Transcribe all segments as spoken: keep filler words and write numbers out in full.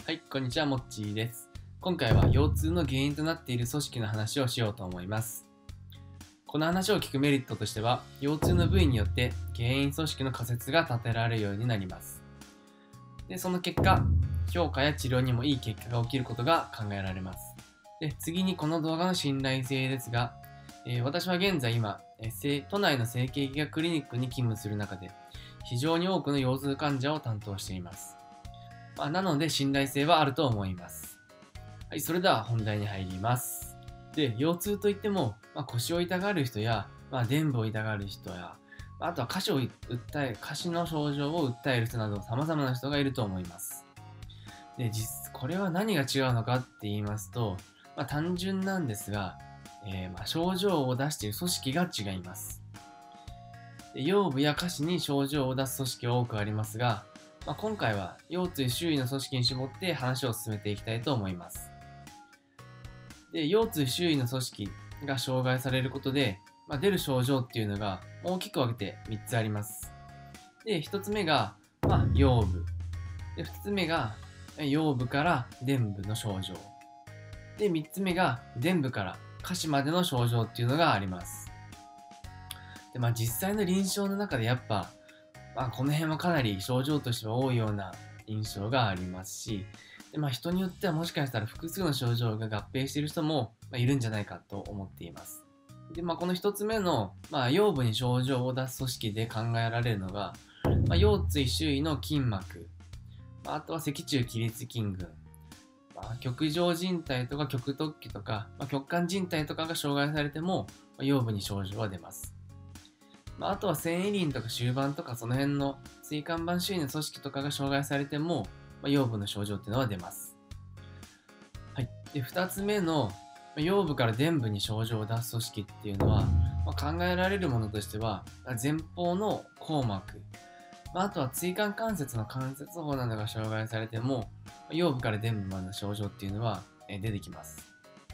はい、こんにちは、もっちーです。今回は腰痛の原因となっている組織の話をしようと思います。この話を聞くメリットとしては、腰痛の部位によって原因組織の仮説が立てられるようになります。で、その結果、評価や治療にもいい結果が起きることが考えられます。で、次にこの動画の信頼性ですが、えー、私は現在今、えー、都内の整形外科クリニックに勤務する中で、非常に多くの腰痛患者を担当しています。まあ、なので信頼性はあると思います。はい、それでは本題に入ります。で、腰痛といっても、まあ、腰を痛がる人や、まあ、臀部を痛がる人や、あとは下肢を訴え、下肢の症状を訴える人など様々な人がいると思います。で、実、これは何が違うのかって言いますと、まあ、単純なんですが、えー、まあ症状を出している組織が違います。で、腰部や下肢に症状を出す組織は多くありますが、まあ、今回は腰椎周囲の組織に絞って話を進めていきたいと思います。で、腰椎周囲の組織が障害されることで、まあ、出る症状っていうのが大きく分けてみっつあります。で、ひとつめが、まあ、腰部。で、ふたつめが腰部から臀部の症状。で、みっつめが臀部から下肢までの症状っていうのがあります。で、まあ、実際の臨床の中でやっぱまあ、この辺はかなり症状としては多いような印象がありますし、でまあ、人によってはもしかしたら複数の症状が合併している人もいるんじゃないかと思っています。で、まあ、このひとつめの、まあ、腰部に症状を出す組織で考えられるのが、まあ、腰椎周囲の筋膜、まあ、あとは脊柱起立筋群、まあ、極上靭帯とか極突起とか、まあ、極間靭帯とかが障害されても、まあ、腰部に症状は出ます。まあ、あとは線維輪とか終盤とかその辺の椎間板周囲の組織とかが障害されても、まあ、腰部の症状っていうのは出ます。はい。で、ふたつめの腰部から臀部に症状を出す組織っていうのは、まあ、考えられるものとしては前方の硬膜、まあ、あとは椎間関節の関節包などが障害されても腰部から臀部までの症状っていうのは出てきます。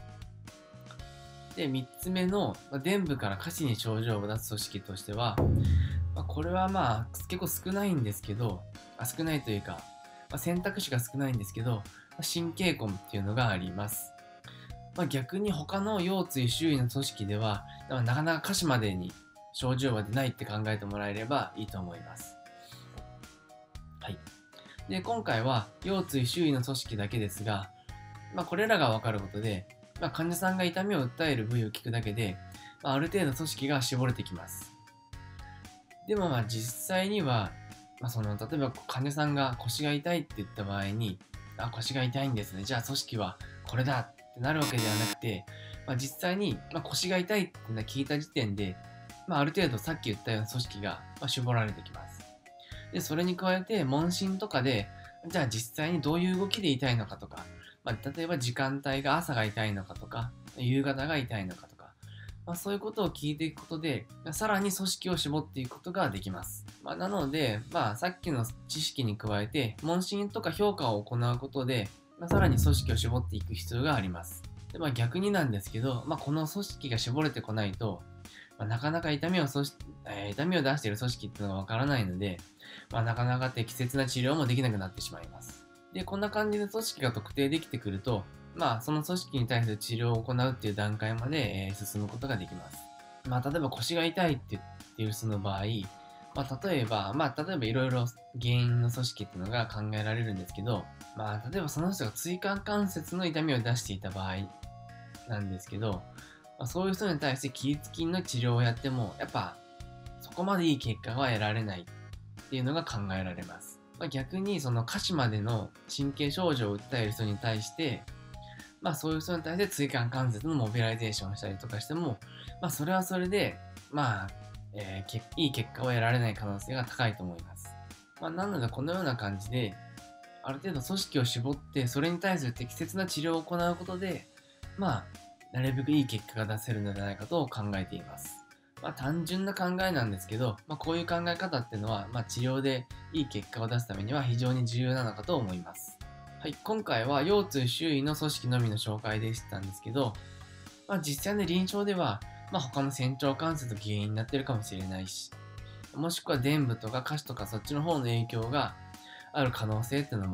で、みっつめの臀部から下肢に症状を出す組織としては、まあ、これはまあ結構少ないんですけど、あ少ないというか、まあ、選択肢が少ないんですけど、神経根っていうのがあります。まあ、逆に他の腰椎周囲の組織では、なかなか下肢までに症状は出ないって考えてもらえればいいと思います。はい。で、今回は腰椎周囲の組織だけですが、まあ、これらが分かることで、まあ、患者さんが痛みを訴える部位を聞くだけで、まあ、ある程度組織が絞れてきます。でもまあ実際には、まあ、その例えば患者さんが腰が痛いって言った場合に、あ、腰が痛いんですね。じゃあ組織はこれだってなるわけではなくて、まあ、実際に、まあ、腰が痛いって聞いた時点で、まあ、ある程度さっき言ったような組織が、まあ、絞られてきます。で、それに加えて問診とかで、じゃあ実際にどういう動きで痛いのかとか、まあ、例えば時間帯が朝が痛いのかとか、夕方が痛いのかとか、まあ、そういうことを聞いていくことで、さらに組織を絞っていくことができます。まあ、なので、まあ、さっきの知識に加えて、問診とか評価を行うことで、まあ、さらに組織を絞っていく必要があります。で、まあ、逆になんですけど、まあ、この組織が絞れてこないと、まあ、なかなか痛みをそし、えー、痛みを出している組織っていうのがわからないので、まあ、なかなか適切な治療もできなくなってしまいます。で、こんな感じで組織が特定できてくると、まあ、その組織に対する治療を行うっていう段階まで、えー、進むことができます。まあ、例えば腰が痛いって言っている人の場合、まあ、例えば、まあ、例えばいろいろ原因の組織っていうのが考えられるんですけど、まあ、例えばその人が椎間関節の痛みを出していた場合なんですけど、まあ、そういう人に対して起立筋の治療をやっても、やっぱそこまでいい結果は得られないっていうのが考えられます。まあ、逆にその下肢までの神経症状を訴える人に対して、まあそういう人に対して椎間関節のモビライゼーションをしたりとかしても、まあそれはそれで、まあ、えー、いい結果を得られない可能性が高いと思います。まあなのでこのような感じで、ある程度組織を絞って、それに対する適切な治療を行うことで、まあ、なるべくいい結果が出せるのではないかと考えています。まあ単純な考えなんですけど、まあこういう考え方っていうのは、まあ治療でいい結果を出すためには非常に重要なのかと思います。はい、今回は腰椎周囲の組織のみの紹介でしたんですけど、まあ実際の臨床では、まあ他の仙腸関節が原因になっているかもしれないし、もしくは臀部とか下肢とかそっちの方の影響がある可能性っていうのも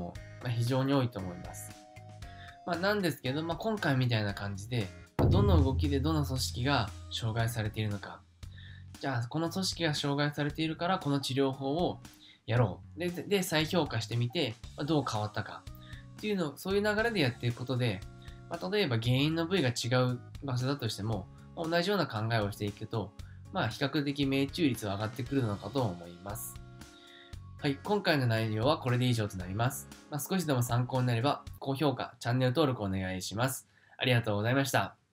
まあ、非常に多いと思います。まあ、なんですけど、まあ、今回みたいな感じで、どの動きでどの組織が障害されているのか、じゃあこの組織が障害されているからこの治療法をやろう。で、で再評価してみて、まあ、どう変わったかっていうのを、そういう流れでやっていくことで、まあ、例えば原因の部位が違う場所だとしても、まあ、同じような考えをしていくと、まあ、比較的命中率は上がってくるのかと思います。はい、今回の内容はこれで以上となります。まあ、少しでも参考になれば、高評価、チャンネル登録お願いします。ありがとうございました。